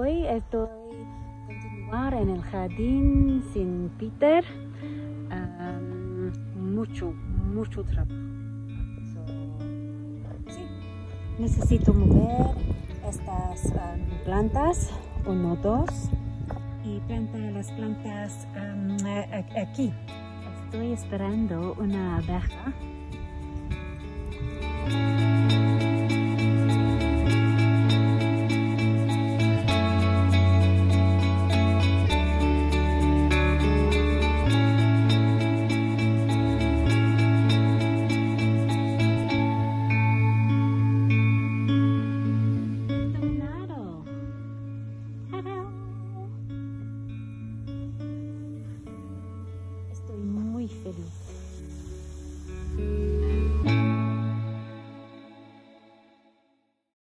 estoy continuar en el jardín sin Peter. Mucho trabajo. Sí, necesito mover estas plantas, 1, 2, y plantar las plantas aquí. Estoy esperando una abeja.